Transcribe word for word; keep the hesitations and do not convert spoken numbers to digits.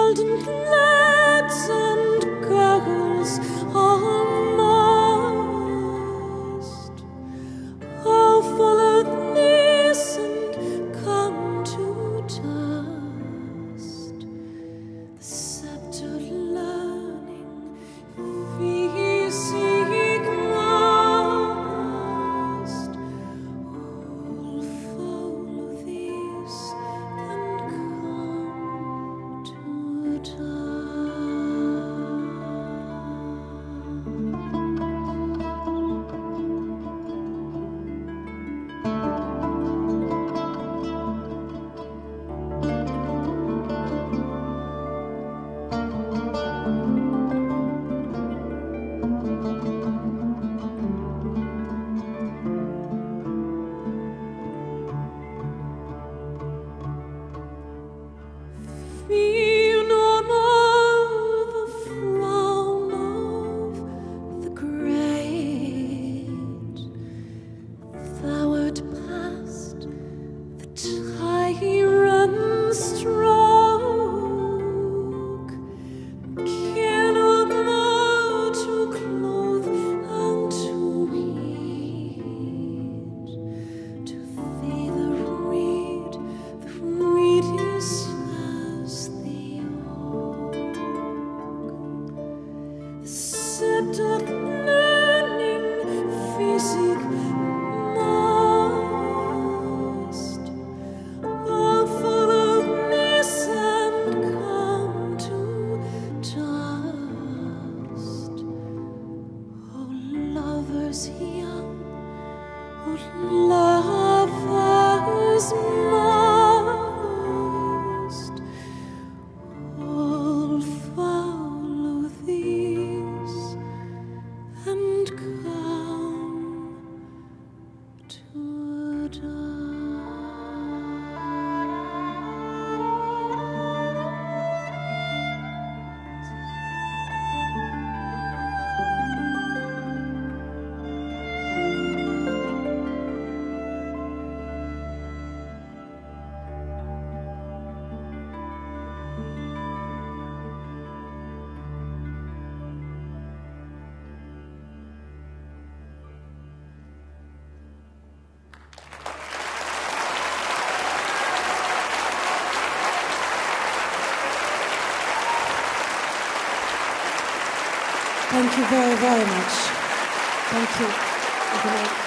golden lads and girls are masked. Oh, follow this and come to dust. The sceptre learning, physic must. All follow this and come to dust. Fear no more the frown of the great. Thou art past the tyrant stroke. Care no more to clothe and to eat. To thee the reed, the reed is as the oak. The sceptre learning, physic must. All follow this and come to dust. Oh, lovers young, oh, lovers must. All follow these and come to dust. Thank you very, very much. Thank you. Good night.